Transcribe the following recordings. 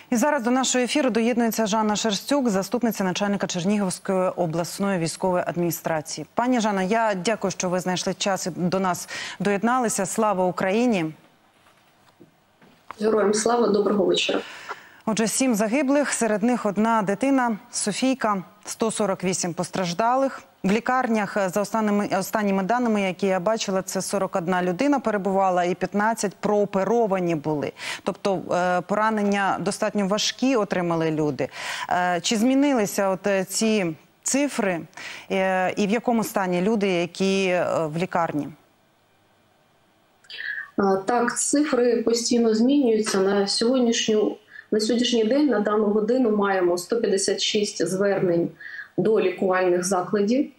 І зараз до нашого ефіру доєднується Жанна Шерстюк, заступниця начальника Чернігівської обласної військової адміністрації. Пані Жанна, я дякую, що ви знайшли час і до нас доєдналися. Слава Україні! Героям слава, доброго вечора. Отже, 7 загиблих, серед них одна дитина, Софійка, 148 постраждалих. В лікарнях, за останніми даними, які я бачила, це 41 людина перебувала і 15 прооперовані були. Тобто поранення достатньо важкі отримали люди. Чи змінилися ці цифри і в якому стані люди, які в лікарні? Так, цифри постійно змінюються. На сьогоднішній день, на дану годину, маємо 156 звернень до лікувальних закладів.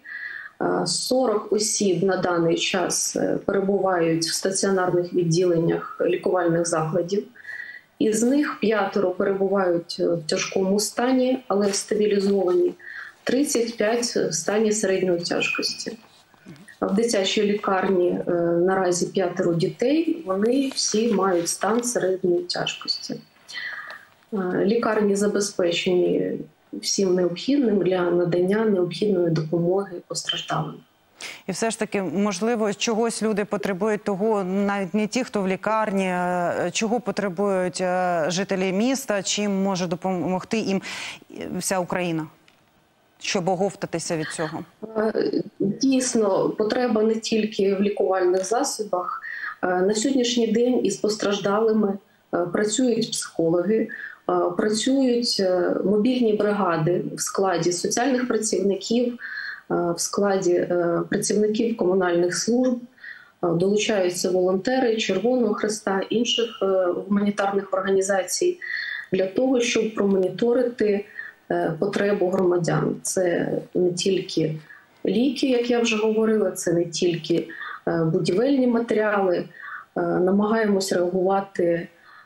40 осіб на даний час перебувають в стаціонарних відділеннях лікувальних закладів. Із них 5 перебувають в тяжкому стані, але стабілізовані. 35 в стані середньої тяжкості. В дитячій лікарні наразі 5 дітей, вони всі мають стан середньої тяжкості. Лікарні забезпечені всім необхідним для надання необхідної допомоги постраждалим. І все ж таки, можливо, чогось люди потребують того, навіть не ті, хто в лікарні, чого потребують жителі міста, чим може допомогти їм вся Україна, щоб оговтатися від цього? Дійсно, потреба не тільки в лікувальних засобах. На сьогоднішній день із постраждалими працюють психологи, працюють мобільні бригади в складі соціальних працівників, в складі працівників комунальних служб, долучаються волонтери Червоного Хреста, інших гуманітарних організацій для того, щоб промоніторити потребу громадян. Це не тільки ліки, як я вже говорила, це не тільки будівельні матеріали. Намагаємось реагувати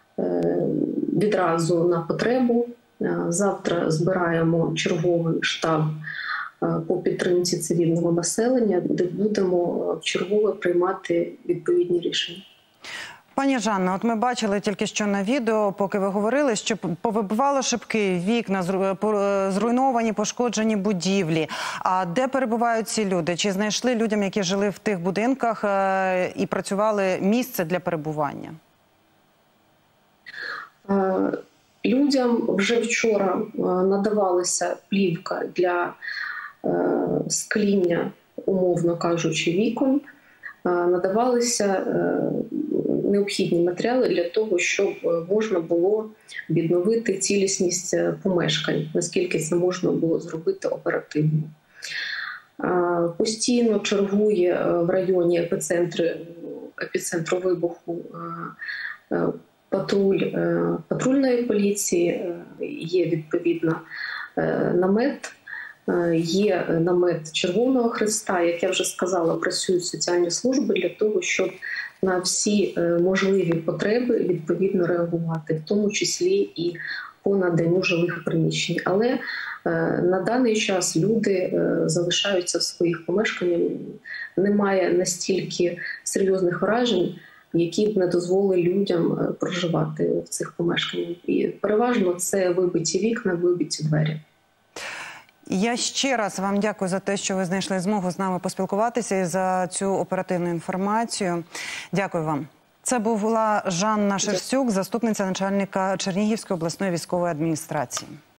відразу на потребу. Завтра збираємо черговий штаб по підтримці цивільного населення, де будемо чергово приймати відповідні рішення. Пані Жанно, от ми бачили тільки що на відео, поки ви говорили, що повибивало шибки, вікна, зруйновані, пошкоджені будівлі. А де перебувають ці люди? Чи знайшли людям, які жили в тих будинках і працювали, місце для перебування? Людям вже вчора надавалася плівка для скління, умовно кажучи, вікон. Надавалися необхідні матеріали для того, щоб можна було відновити цілісність помешкань, наскільки це можна було зробити оперативно. Постійно чергує в районі епіцентру вибуху патрульної поліції, є відповідно намет. Є намет Червоного Хреста, як я вже сказала, працюють соціальні служби для того, щоб на всі можливі потреби відповідно реагувати, в тому числі і по наданню жилих приміщень. Але на даний час люди залишаються в своїх помешканнях, немає настільки серйозних вражень, які б не дозволили людям проживати в цих помешканнях. І переважно це вибиті вікна, вибиті двері. Я ще раз вам дякую за те, що ви знайшли змогу з нами поспілкуватися і за цю оперативну інформацію. Дякую вам. Це була Жанна Шерстюк, заступниця начальника Чернігівської обласної військової адміністрації.